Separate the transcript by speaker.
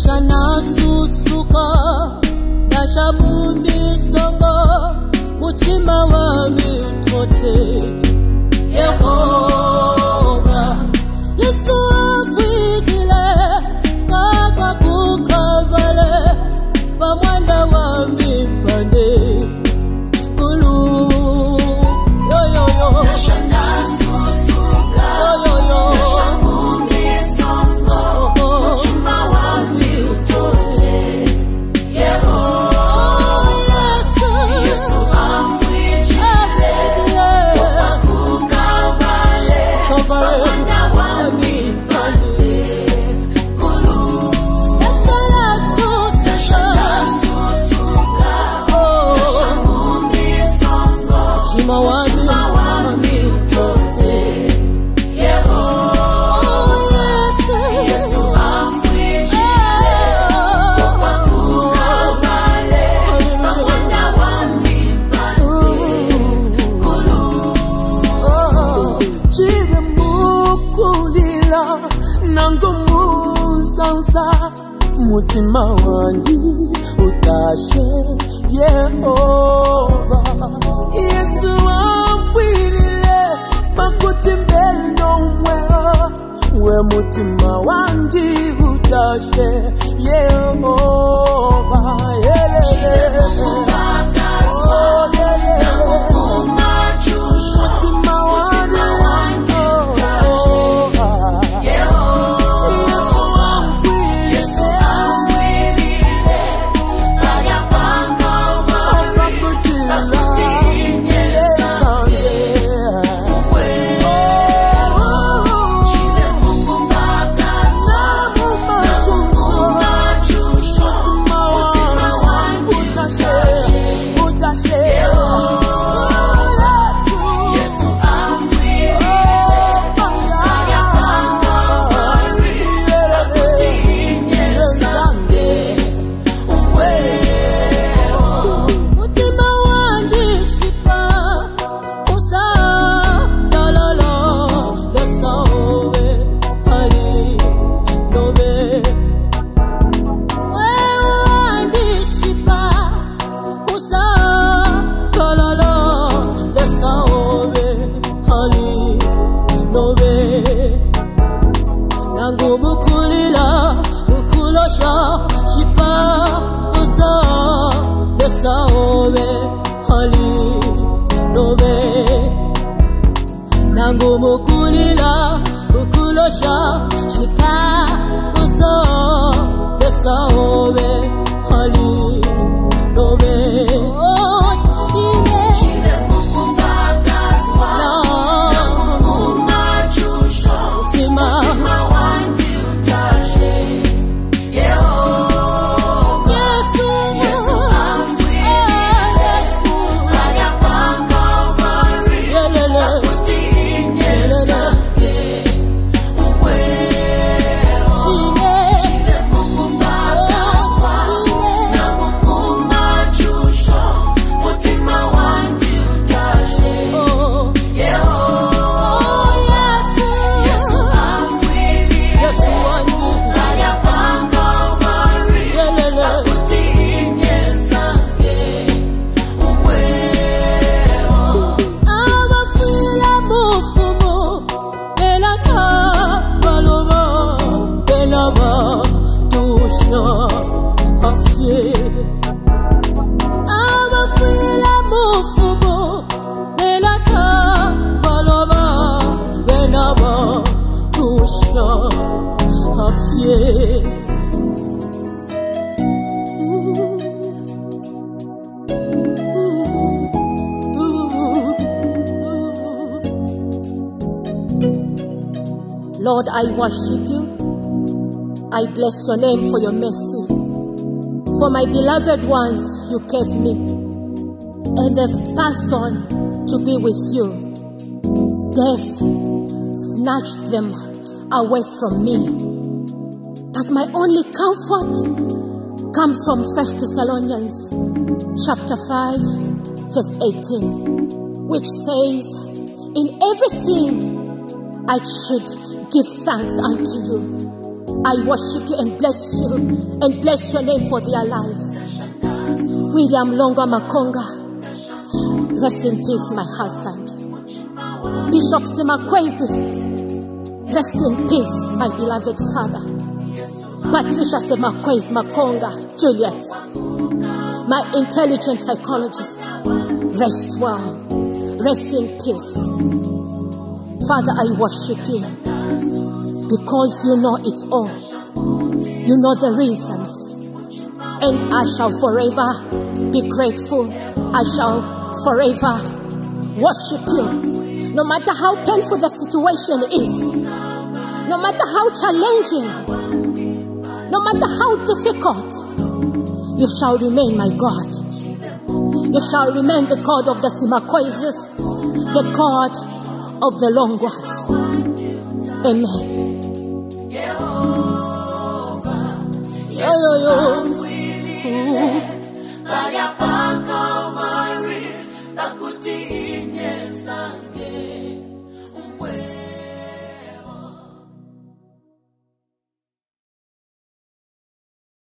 Speaker 1: Shana susuka Nashabumbi soko Muchima Wami Utote Yehova Yesu afwidile Kaka kukavale Pamwanda Wami pande Kulu Yo yo yo Shana susuka Yo yo yo Nashabumbi soko Muchima Wami Utote Yehova Yesu afwidile Kaka kukavale Pamwanda Wami pande Kulu Muchima Wami Utote Yehova Yesu afwidile Kwa kukavale Pamwanda Wami pande Kulu Chive mukulila Nangumu sansa Mutima wandi utashe Yehova Yesu afwidile Makutimbelo we mutima wandi utashe Yehova Nangu mukulila mukulosha shipa uso desaobe hali nobe chile mukumbaka swa mumachusho tima wandi utashe Yehova Yesu afwidile Ayapanga vari Lord, I worship you. I bless your name for your mercy. For my beloved ones you gave me, and they've passed on to be with you. Death snatched them away from me. But my only comfort comes from 1 Thessalonians chapter 5, verse 18, which says, "In everything I should give thanks unto you, I worship you and bless your name for their lives. William Longa Makonga, rest in peace, my husband. Bishop Simakwezi, rest in peace, my beloved father. Patricia Simakwezi Makonga, Juliet, my intelligent psychologist, rest well, rest in peace. Father, I worship you because you know it all. You know the reasons, and I shall forever be grateful. I shall forever worship you. No matter how painful the situation is, no matter how challenging, no matter how difficult, you shall remain my God. You shall remain the God of the Simakwezis, the God of the Longwas. Amen. Yo, yo, yo.